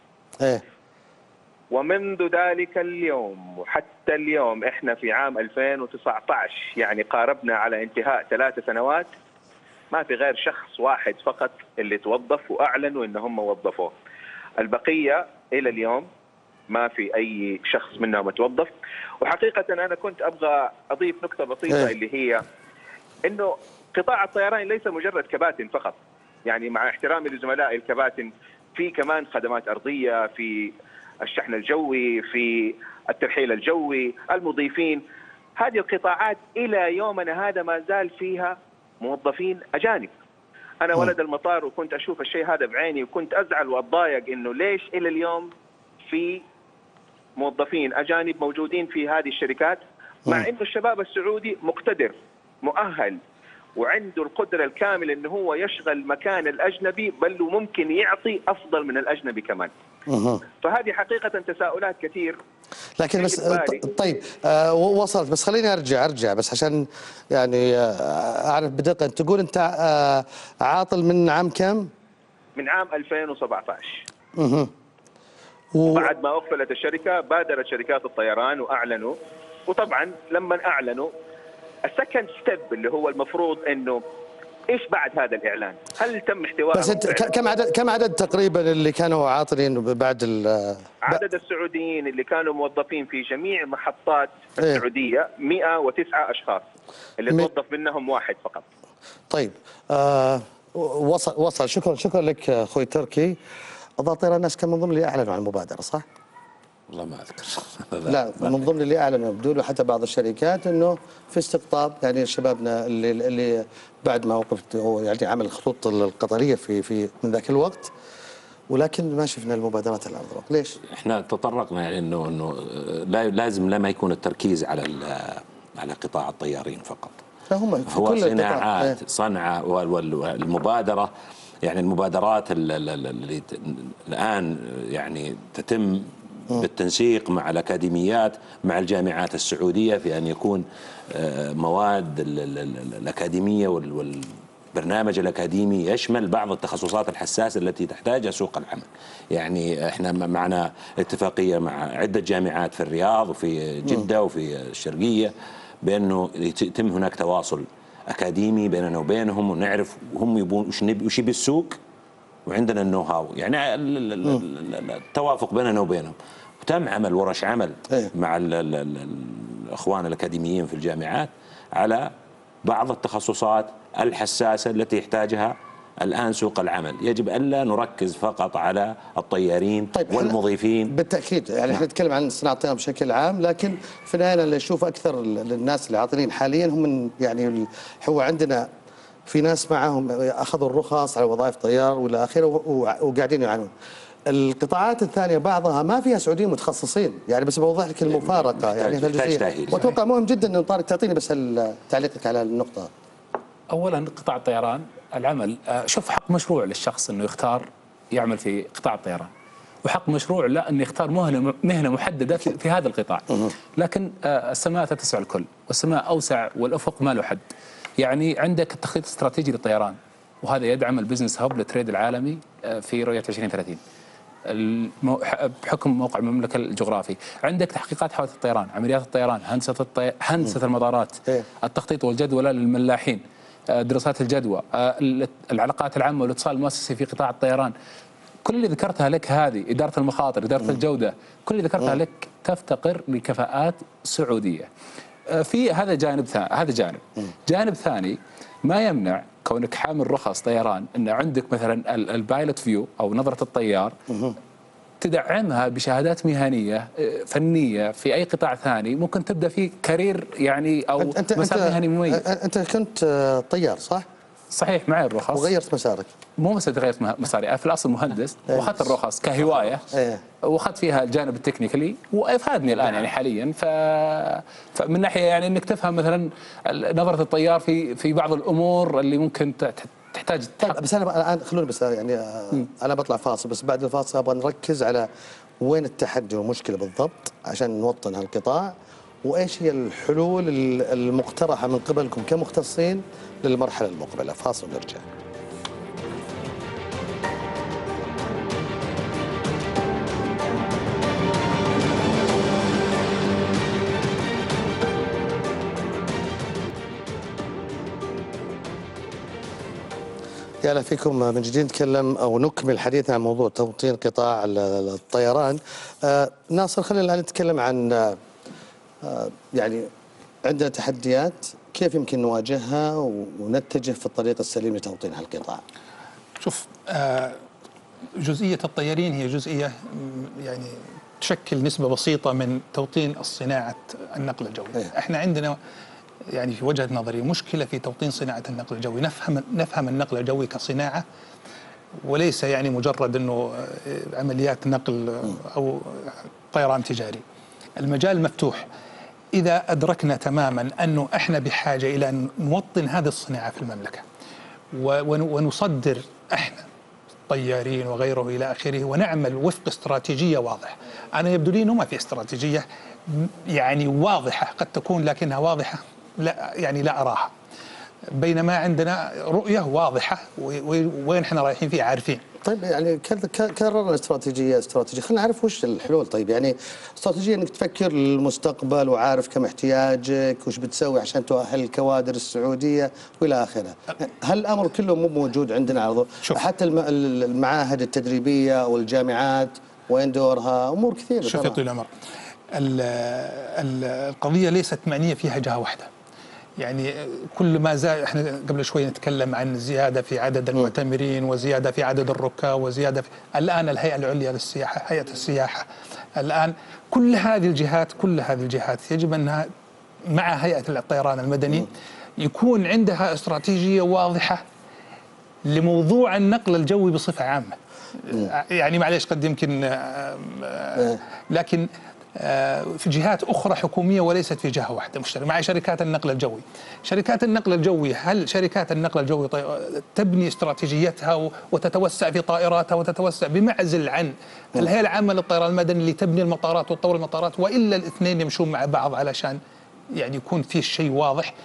ومنذ ذلك اليوم وحتى اليوم احنا في عام 2019 يعني قاربنا على انتهاء 3 سنوات، ما في غير شخص واحد فقط اللي توظف واعلنوا ان هم وظفوه. البقيه الى اليوم ما في اي شخص منهم توظف. وحقيقه انا كنت ابغى اضيف نقطه بسيطه اللي هي انه قطاع الطيران ليس مجرد كباتن فقط، يعني مع احترامي لزملائي الكباتن في كمان خدمات ارضيه، في الشحن الجوي، في الترحيل الجوي، المضيفين. هذه القطاعات إلى يومنا هذا ما زال فيها موظفين أجانب. أنا ولد المطار وكنت أشوف الشيء هذا بعيني، وكنت أزعل وأتضايق إنه ليش إلى اليوم في موظفين أجانب موجودين في هذه الشركات، مع إنه الشباب السعودي مقتدر مؤهل وعنده القدرة الكاملة إنه هو يشغل مكان الأجنبي، بل وممكن يعطي أفضل من الأجنبي كمان. فهذه حقيقة تساؤلات كثير. لكن بس طيب وصلت، بس خليني ارجع بس عشان يعني اعرف بدقة. تقول انت عاطل من عام كم؟ من عام 2017. وبعد ما اغفلت الشركة بادرت شركات الطيران واعلنوا، وطبعا لما اعلنوا السكند ستيب اللي هو المفروض انه ايش بعد هذا الاعلان؟ هل تم احتوائهم؟ بس كم عدد تقريبا اللي كانوا عاطلين بعد عدد السعوديين اللي كانوا موظفين في جميع محطات السعوديه 109 اشخاص، اللي توظف منهم واحد فقط. طيب وصل. شكرا لك اخوي تركي. اظن طيران الناس كان من ضمن اللي اعلنوا عن المبادره، صح؟ والله ما اذكر. لا من ضمن اللي اعلنوا يبدو حتى بعض الشركات انه في استقطاب يعني شبابنا اللي بعد ما وقفت يعني عمل الخطوط القطريه في من ذاك الوقت، ولكن ما شفنا المبادرات الان. ليش؟ احنا تطرقنا يعني انه لازم ما يكون التركيز على قطاع الطيارين فقط. هو صناعات صنعة والمبادرة، يعني المبادرات اللي الآن يعني تتم بالتنسيق مع الأكاديميات مع الجامعات السعودية في أن يكون مواد الأكاديمية برنامج الأكاديمي يشمل بعض التخصصات الحساسة التي تحتاجها سوق العمل. يعني احنا معنا اتفاقية مع عدة جامعات في الرياض وفي جدة وفي الشرقية بأنه يتم هناك تواصل أكاديمي بيننا وبينهم، ونعرف هم يبون وش يبي السوق، وعندنا النو هاو، يعني التوافق بيننا وبينهم. وتم عمل ورش عمل مع الأخوان الأكاديميين في الجامعات على بعض التخصصات الحساسة التي يحتاجها الآن سوق العمل. يجب ألا نركز فقط على الطيارين والمضيفين. بالتأكيد يعني احنا نتكلم عن صناعة الطيران بشكل عام، لكن في النهاية اللي نشوف أكثر الناس اللي عاطلين حاليا هم من يعني هو عندنا في ناس معهم أخذوا الرخص على وظائف طيار والى آخره وقاعدين يعانون. القطاعات الثانية بعضها ما فيها سعوديين متخصصين، يعني بس بوضح لك المفارقة يعني في الجزئية، وأتوقع مهم جدا أن طارق تعطيني بس تعليقك على النقطة. أولا قطاع الطيران العمل، شوف، حق مشروع للشخص أنه يختار يعمل في قطاع الطيران، وحق مشروع لا أن يختار مهنة محددة في هذا القطاع. لكن السماء تتسع الكل، والسماء أوسع والأفق ما له حد. يعني عندك التخطيط الاستراتيجي للطيران، وهذا يدعم البزنس هاب للتريد العالمي في رؤية 2030 بحكم موقع المملكة الجغرافي. عندك تحقيقات حوادث الطيران، عمليات الطيران، هندسة المطارات، التخطيط والجدولة للملاحين، دراسات الجدوى، العلاقات العامة والاتصال المؤسسي في قطاع الطيران. كل اللي ذكرتها لك هذه، إدارة المخاطر، إدارة الجودة، كل اللي ذكرتها لك تفتقر لكفاءات سعودية. في هذا جانب جانب ثاني ما يمنع كونك حامل رخص طيران ان عندك مثلا البايلوت فيو او نظرة الطيار تدعمها بشهادات مهنية فنية في أي قطاع ثاني ممكن تبدأ فيه كارير يعني أو مسار مهني مميز. أنت كنت طيار صح؟ صحيح، معي الرخص وغيرت مسارك. مو بس غيرت مساري، في الأصل مهندس وأخذت الرخص كهواية وأخذت فيها الجانب التكنيكالي وأفادني الآن يعني حاليا. فمن ناحية يعني أنك تفهم مثلا نظرة الطيار في بعض الأمور اللي ممكن تحتاج. طيب بس أنا الآن خلوني بس يعني أنا بطلع فاصل، بس بعد الفاصل أبغى نركز على وين التحدي والمشكلة بالضبط عشان نوطن هالقطاع، وإيش هي الحلول المقترحة من قبلكم كمختصين للمرحلة المقبلة. فاصل ونرجع. يا اهلا فيكم من جديد. نتكلم او نكمل حديثنا عن موضوع توطين قطاع الطيران. ناصر، خلينا الان نتكلم عن يعني عندنا تحديات، كيف يمكن نواجهها ونتجه في الطريق السليم لتوطين هالقطاع؟ شوف، جزئية الطيارين هي جزئية يعني تشكل نسبة بسيطة من توطين الصناعة النقل الجوي. احنا عندنا يعني في وجهة نظري مشكلة في توطين صناعة النقل الجوي. نفهم النقل الجوي كصناعة وليس يعني مجرد انه عمليات نقل او طيران تجاري. المجال مفتوح. إذا أدركنا تماما أنه إحنا بحاجة إلى أن نوطن هذه الصناعة في المملكة ونصدر إحنا طيارين وغيره إلى آخره، ونعمل وفق استراتيجية واضحة. أنا يبدو لي أنه ما في استراتيجية يعني واضحة، قد تكون لكنها واضحة لا يعني لا أراها، بينما عندنا رؤية واضحة وين إحنا رايحين فيه عارفين. طيب يعني كررنا استراتيجية، خلينا نعرف وش الحلول. طيب يعني استراتيجية انك تفكر للمستقبل وعارف كم احتياجك، وش بتسوي عشان تؤهل الكوادر السعودية والى اخره. هل الامر كله مو موجود عندنا على حتى المعاهد التدريبية والجامعات وين دورها؟ امور كثيرة. شوف يا طويل العمر، القضية ليست معنية فيها جهة واحدة. يعني كل ما زاد، احنا قبل شوي نتكلم عن زيادة في عدد المعتمرين وزيادة في عدد الركاب وزيادة الآن الهيئة العليا للسياحة، هيئة السياحة، الآن كل هذه الجهات يجب أنها مع هيئة الطيران المدني يكون عندها استراتيجية واضحة لموضوع النقل الجوي بصفة عامة. يعني معليش قد يمكن لكن في جهات أخرى حكومية وليست في جهة واحدة مشتركة مع شركات النقل الجوي. شركات النقل الجوي، هل شركات النقل الجوي تبني استراتيجيتها وتتوسع في طائراتها وتتوسع بمعزل عن الهيئة العامة للطيران المدني اللي تبني المطارات وتطور المطارات، وإلا الاثنين يمشون مع بعض علشان يعني يكون في شيء واضح؟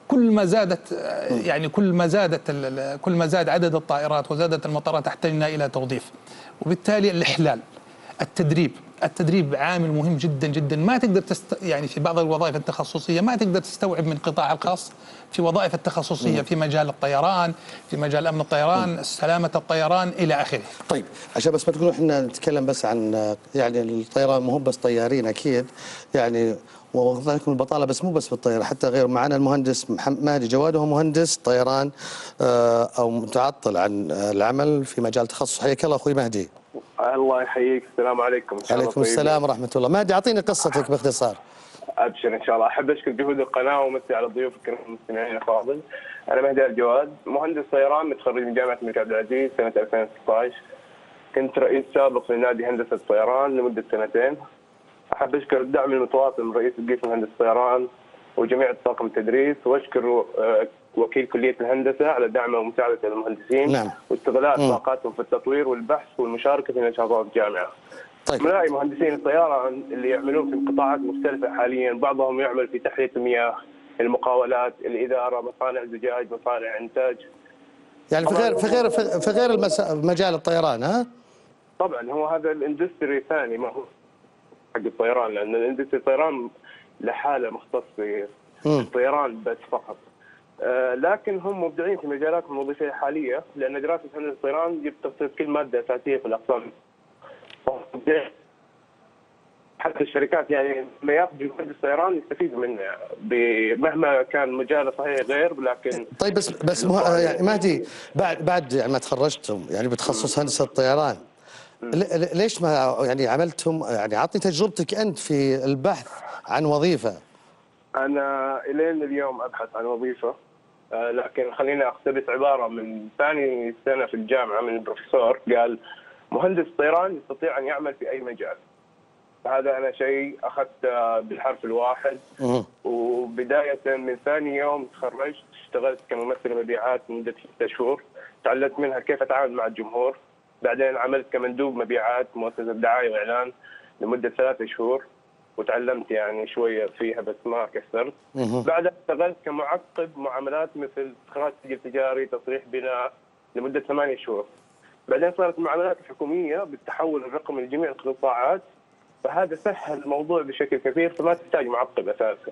كل ما زادت يعني كل ما زاد عدد الطائرات وزادت المطارات احتجنا الى توظيف، وبالتالي الاحلال، التدريب عامل مهم جدا جدا. ما تقدر يعني في بعض الوظائف التخصصيه ما تقدر تستوعب من القطاع الخاص في وظائف التخصصيه في مجال الطيران، في مجال امن الطيران، سلامه الطيران الى اخره. طيب عشان بس ما تقولوا احنا نتكلم بس عن يعني الطيران، مو بس طيارين اكيد يعني، وظائفكم البطاله بس مو بس بالطياره، حتى غير. معنا المهندس مهدي جواد، وهو مهندس طيران او متعطل عن العمل في مجال تخصص. حياك الله اخوي مهدي. الله يحييك. السلام عليكم. عليكم السلام ورحمه الله. مهدي اعطيني قصتك باختصار. ابشر ان شاء الله. احب اشكر جهود القناه وامسي على ضيوف الكرام المستمعين الفاضل. انا مهدي الجواد، مهندس طيران متخرج من جامعه الملك عبد العزيز سنه 2016. كنت رئيس سابق لنادي هندسه الطيران لمده سنتين. احب اشكر الدعم المتواصل من رئيس القسم هندسه الطيران وجميع طاقم التدريس، واشكر وكيل كليه الهندسه على دعمه ومساعدته للمهندسين. نعم. واستغلال طاقاتهم في التطوير والبحث والمشاركه في نشاطات الجامعه. طيب. زملائي مهندسين الطيران اللي يعملون في قطاعات مختلفه حاليا، بعضهم يعمل في تحليه المياه، المقاولات، الاداره، مصانع زجاج، مصانع انتاج. يعني في غير مجال الطيران. ها؟ طبعا هو هذا الاندستري ثاني، ما هو حق الطيران، لان الاندستري الطيران لحاله مختص في الطيران بس فقط. لكن هم مبدعين في مجالاتهم الوظيفيه الحاليه، لان دراسه هندسه الطيران تخصص كل ماده اساسيه في الاقسام. حتى الشركات يعني لما ياخذ مهندس طيران يستفيد منه مهما كان مجاله صحيح غير، لكن طيب بس يعني مهدي، بعد يعني ما تخرجتم يعني بتخصص هندسه الطيران، ليش ما يعني عملتم، يعني اعطني تجربتك انت في البحث عن وظيفه. انا الين اليوم ابحث عن وظيفه، لكن خليني اقتبس عباره من ثاني سنه في الجامعه من البروفيسور، قال مهندس طيران يستطيع ان يعمل في اي مجال. هذا انا شيء اخذت بالحرف الواحد. وبدايه من ثاني يوم تخرجت اشتغلت كممثل مبيعات لمده 6 شهور، تعلمت منها كيف اتعامل مع الجمهور. بعدين عملت كمندوب مبيعات مؤسسه دعايه واعلان لمده 3 شهور، وتعلمت يعني شويه فيها بس ما كثرت. بعدها اشتغلت كمعقب معاملات مثل استخراج سجل تجاري، تصريح بناء لمده 8 شهور. بعدين صارت المعاملات الحكوميه بالتحول الرقمي لجميع القطاعات، فهذا سهل الموضوع بشكل كبير، فما تحتاج معقب اساسا.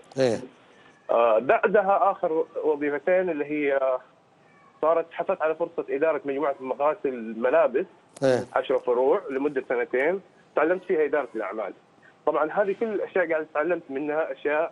بعدها اخر وظيفتين اللي هي حصلت على فرصه اداره مجموعه مغاسل الملابس 10 فروع لمده 2 سنين، تعلمت فيها اداره الاعمال. طبعا هذه كل الاشياء قاعد تعلمت منها اشياء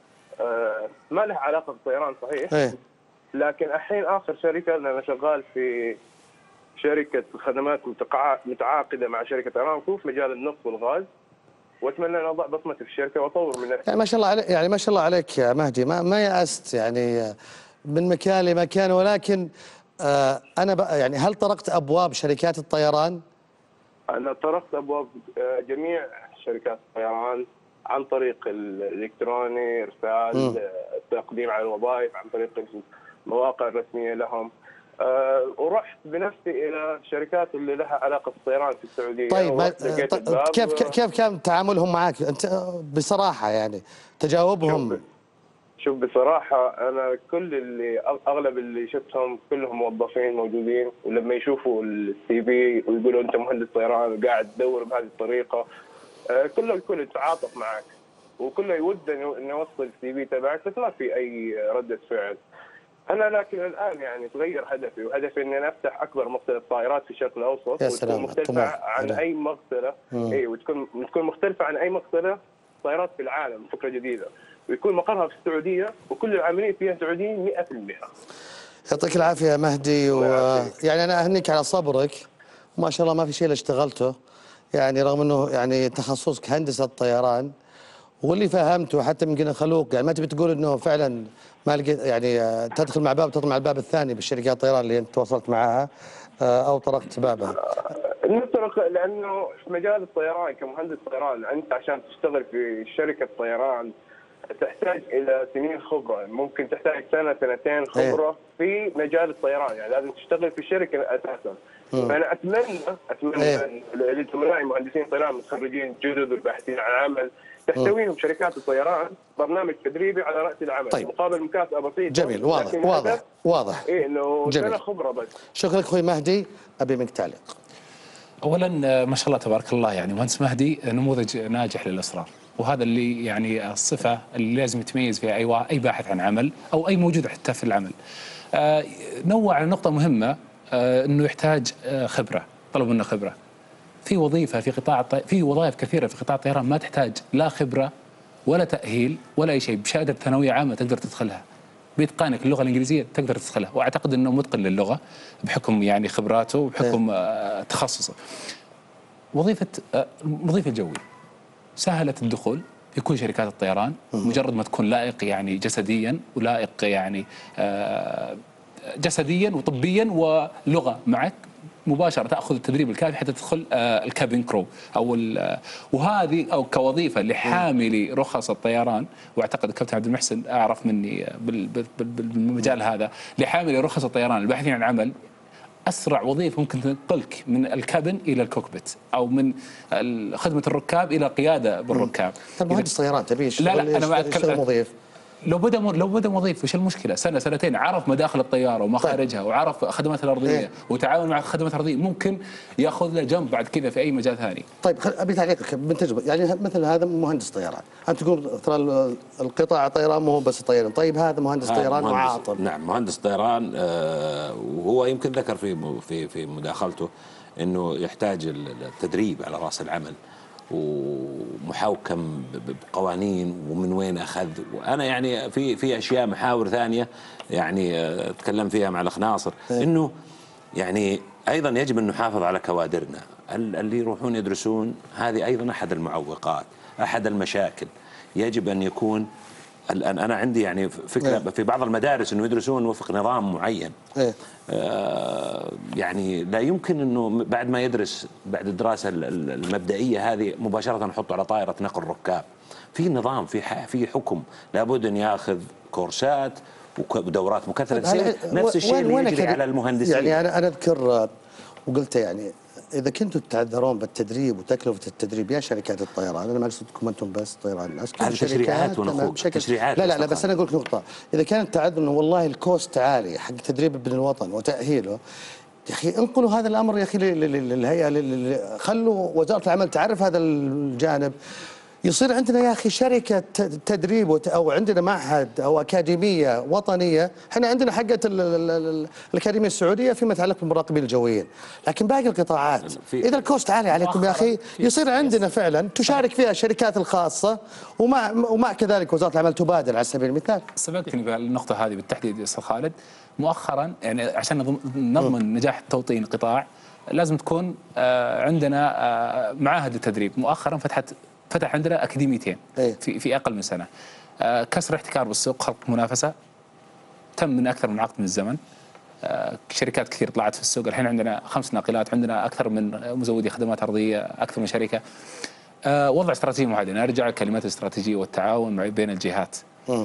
ما لها علاقه بالطيران صحيح. لكن الحين اخر شركه انا شغال في شركه خدمات متعاقده مع شركه ارامكو في مجال النفط والغاز، واتمنى ان اضع بصمتي في الشركه واطور من نفسي. يعني ما شاء الله عليك، يعني ما شاء الله عليك يا مهدي، ما يأست يعني من مكان لمكان. ولكن انا يعني هل طرقت ابواب شركات الطيران؟ انا طرقت ابواب جميع شركات الطيران عن طريق الالكتروني، ارسال، التقديم على الوظائف عن طريق المواقع الرسميه لهم. ورحت بنفسي الى الشركات اللي لها علاقه بالطيران في السعوديه. طيب كيف كان تعاملهم معك انت بصراحه، يعني تجاوبهم؟ شوف بصراحه انا اغلب اللي شفتهم كلهم موظفين موجودين، ولما يشوفوا السي في ويقولوا انت مهندس طيران وقاعد تدور بهذه الطريقه، الكل يتعاطف معك، وكله يود انه يوصل السي في تبعك، بس ما في اي رده فعل. لكن الان يعني تغير هدفي، وهدفي اني انا افتح اكبر مغسله طائرات في الشرق الاوسط، وتكون مختلفه عن اي مغسله. وتكون مختلفه عن اي مغسله طائرات في العالم، فكره جديده، ويكون مقرها في السعوديه وكل العاملين فيها سعوديين 100%. يعطيك العافيه يا مهدي. يعني انا اهنيك على صبرك، وما شاء الله ما في شيء اللي اشتغلته، يعني رغم انه يعني تخصصك هندسه طيران، واللي فهمته حتى يمكن خلوق، يعني ما تبي تقول انه فعلا ما لقيت يعني تدخل مع باب تطلع مع الباب الثاني بالشركات الطيران اللي انت تواصلت معها او طرقت بابها. نطرق، لانه في مجال الطيران كمهندس طيران انت عشان تشتغل في شركه طيران تحتاج الى سنين خبره، ممكن تحتاج 1 2 خبره في مجال الطيران، يعني لازم تشتغل في شركه اساسا. فانا اتمنى لزملائي مهندسين طيران متخرجين جدد والباحثين عن عمل تحتويهم شركات الطيران برنامج تدريبي على راس العمل مقابل مكافاه بسيطه. جميل، واضح ايه انه جميل. سنه خبره بس. شكرا لك اخوي مهدي، ابي منك تعليق. اولا ما شاء الله تبارك الله، يعني مهندس مهدي نموذج ناجح للاصرار، وهذا اللي يعني الصفه اللي لازم يتميز فيها اي باحث عن عمل او اي موجود حتى في العمل. نوع على نقطه مهمه، انه يحتاج خبره، طلب منه خبره. في وظيفه في قطاع في وظائف كثيره في قطاع الطيران ما تحتاج لا خبره ولا تاهيل ولا اي شيء، بشهاده ثانويه عامه تقدر تدخلها، بإتقانك اللغه الانجليزيه تقدر تدخلها، واعتقد انه متقن للغه بحكم يعني خبراته وبحكم تخصصه. وظيفه الجوي سهله الدخول في كل شركات الطيران، مجرد ما تكون لائق يعني جسديا ولائق يعني جسديا وطبيا ولغه معك، مباشرة تأخذ التدريب الكافي حتى تدخل الكابين كرو وهذه أو كوظيفة لحاملي رخص الطيران، واعتقد الكابتن عبد المحسن أعرف مني بالمجال هذا، لحاملي رخص الطيران الباحثين عن عمل، أسرع وظيفة ممكن تنقلك من الكابن إلى الكوكبيت أو من خدمة الركاب إلى قيادة بالركاب. مهندس طيران تبي لا أنا ما أتكلم مضيف. لو بدا موظف وش المشكله؟ سنه سنتين عرف مداخل الطياره ومخارجها وعرف خدمات الارضيه وتعاون مع الخدمات الارضيه، ممكن ياخذ له جنب بعد كذا في اي مجال ثاني. طيب ابي تعليقك من تجربه، يعني مثل هذا مهندس طيران، انت تقول ترى القطاع الطيران مو هو بس الطيران، طيب هذا مهندس طيران معاطل. نعم مهندس طيران، وهو يمكن ذكر في مداخلته انه يحتاج التدريب على راس العمل ومحوكم بقوانين ومن وين اخذ، وانا يعني في اشياء محاور ثانيه يعني اتكلم فيها مع الاخ ناصر، انه يعني ايضا يجب ان نحافظ على كوادرنا اللي يروحون يدرسون، هذه ايضا احد المعوقات، احد المشاكل. يجب ان يكون الان انا عندي يعني فكره في بعض المدارس انه يدرسون وفق نظام معين، يعني لا يمكن انه بعد ما يدرس بعد الدراسه المبدئيه هذه مباشره نحطه على طائره نقل ركاب. في نظام، في حكم، لابد ان ياخذ كورسات ودورات مكثفه. نفس الشيء اللي يجري على المهندسين. يعني انا اذكر وقلت يعني اذا كنتم تعذرون بالتدريب وتكلفه التدريب يا شركات الطيران، انا ما اقصدكم انتم بس طيران، هذه تشريعات ونخوض تشريعات. لا بس انا اقول لك نقطه، اذا كان التعذر انه والله الكوست عالي حق تدريب ابن الوطن وتاهيله، يا اخي انقلوا هذا الامر يا اخي للهيئه، خلوا وزاره العمل تعرف هذا الجانب، يصير عندنا يا اخي شركه تدريب او عندنا معهد او اكاديميه وطنيه. احنا عندنا حقه الاكاديميه السعوديه فيما يتعلق بالمراقبين الجويين، لكن باقي القطاعات اذا الكوست عالي عليكم يا اخي يصير عندنا فعلا تشارك فيها الشركات الخاصه ومع كذلك وزاره العمل تبادر على سبيل المثال. سبقتني بالنقطه هذه بالتحديد يا استاذ خالد. مؤخرا يعني عشان نضمن نجاح توطين القطاع لازم تكون عندنا معاهد التدريب. مؤخرا فتح عندنا اكاديميتين في اقل من سنه. كسر احتكار بالسوق، خلق منافسه تم من اكثر من عقد من الزمن. شركات كثير طلعت في السوق، الحين عندنا 5 ناقلات، عندنا اكثر من مزودي خدمات ارضيه، اكثر من شركه. وضع استراتيجيه معينه، ارجع لكلمات الاستراتيجيه والتعاون بين الجهات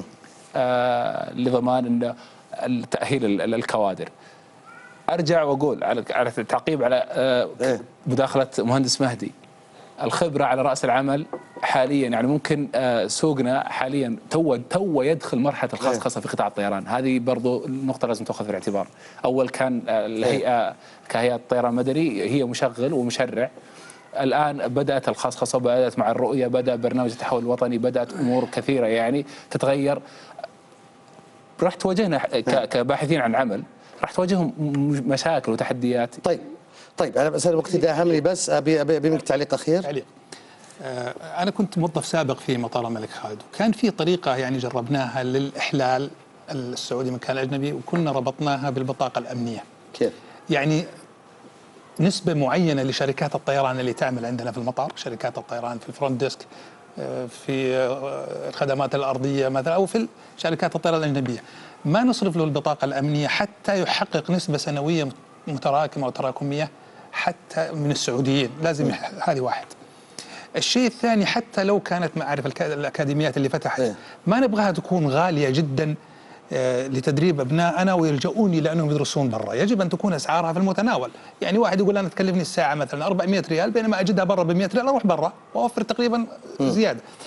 لضمان ان التاهيل الكوادر. ارجع واقول على التعقيب على مداخله مهندس مهدي، الخبرة على رأس العمل حاليا يعني ممكن سوقنا حاليا تو يدخل مرحلة الخصخصة في قطاع الطيران. هذه برضو النقطة لازم تأخذ في الاعتبار. أول كان الهيئة كهيئة طيران مدني هي مشغل ومشرع، الآن بدأت الخصخصة، بدأت مع الرؤية، بدأ برنامج التحول الوطني، بدأت أمور كثيرة يعني تتغير. راح تواجهنا كباحثين عن عمل، راح تواجههم مشاكل وتحديات. طيب انا بس وقتي داهمني، بس ابي منك تعليق اخير. انا كنت موظف سابق في مطار الملك خالد، وكان في طريقه يعني جربناها للاحلال السعودي من كان اجنبي، وكنا ربطناها بالبطاقه الامنيه. كيف؟ يعني نسبه معينه لشركات الطيران اللي تعمل عندنا في المطار، شركات الطيران في الفرونت ديسك، في الخدمات الارضيه مثلا، او في شركات الطيران الاجنبيه، ما نصرف له البطاقه الامنيه حتى يحقق نسبه سنويه متراكمه وتراكميه حتى من السعوديين. لازم هذه واحد. الشيء الثاني، حتى لو كانت معارف الاكاديميات اللي فتحت ما نبغاها تكون غاليه جدا لتدريب ابنائنا ويلجؤون لانهم يدرسون برا. يجب ان تكون اسعارها في المتناول. يعني واحد يقول انا تكلفني الساعه مثلا 400 ريال، بينما اجدها برا ب 100 ريال، اروح برا واوفر تقريبا زياده.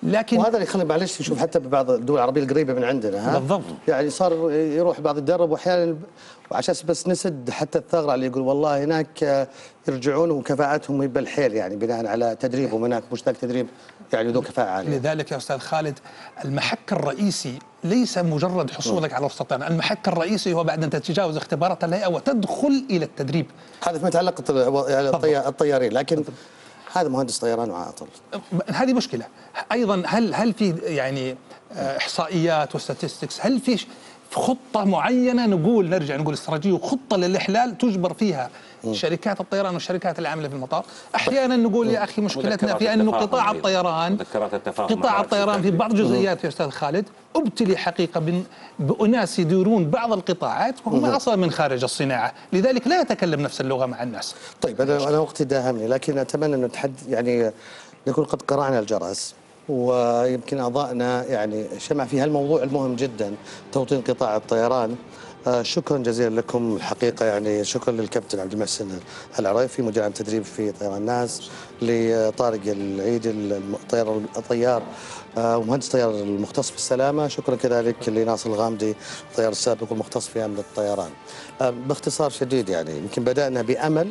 لكن وهذا اللي يخلي معلش نشوف حتى ببعض الدول العربيه القريبه من عندنا بالضبط، يعني صار يروح بعض يتدرب، واحيانا وعشان بس نسد حتى الثغره اللي يقول والله هناك يرجعون وكفاءتهم يبقى الحيل يعني بناء على تدريبهم هناك مشتاق تدريب يعني ذو كفاءه عاليه. لذلك يا استاذ خالد المحك الرئيسي ليس مجرد حصولك على رخصه الطيران، المحك الرئيسي هو بعد ان تتجاوز اختبارات الهيئه وتدخل الى التدريب. هذا فيما يتعلق الطيارين، لكن هذا مهندس طيران وعاطل. هذه مشكله. ايضا هل في يعني احصائيات وستاتستكس، هل في خطه معينه نرجع نقول استراتيجيه وخطه للاحلال تجبر فيها شركات الطيران والشركات العامله في المطار؟ احيانا نقول يا اخي مشكلتنا في انه قطاع الطيران في بعض جزئيات يا استاذ خالد ابتلي حقيقه باناس يديرون بعض القطاعات وهم اصلا من خارج الصناعه، لذلك لا يتكلم نفس اللغه مع الناس. طيب انا وقتي داهمني، لكن اتمنى انه يعني نكون قد قرعنا الجرس، ويمكن أعضائنا يعني شمع في هالموضوع المهم جدا توطين قطاع الطيران. شكرا جزيلا لكم الحقيقة، يعني شكرا للكابتن عبد المحسن العريفي مدير عام التدريب في طيران الناس، لطارق العيد الطيار ومهندس طيار المختص في السلامة، شكرا كذلك لناصر الغامدي الطيار السابق والمختص في أمن الطيران. باختصار شديد يعني يمكن بدأنا بأمل،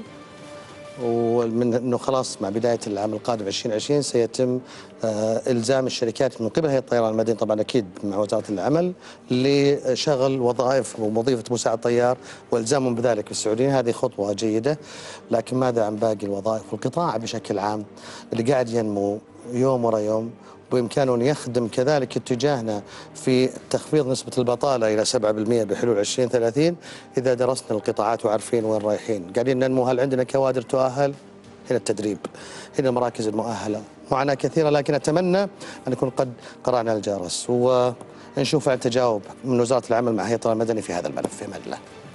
ومن انه خلاص مع بدايه العام القادم 2020 سيتم الزام الشركات من قبل هيئه الطيران المدني طبعا اكيد مع وزاره العمل لشغل وظائف ووظيفه مساعد طيار والزامهم بذلك في السعوديه. هذه خطوه جيده، لكن ماذا عن باقي الوظائف والقطاع بشكل عام اللي قاعد ينمو يوم ورا يوم، وبإمكانه أن يخدم كذلك اتجاهنا في تخفيض نسبة البطالة إلى 7% بحلول 2030 إذا درسنا القطاعات وعارفين وين رايحين. قاعدين ننمو، هل عندنا كوادر تؤهل؟ هنا التدريب، هنا المراكز المؤهلة، معاناة كثيرة، لكن أتمنى أن نكون قد قرعنا الجرس ونشوف عن تجاوب من وزارة العمل مع هيئة الطيران المدني في هذا الملف. في أمان الله.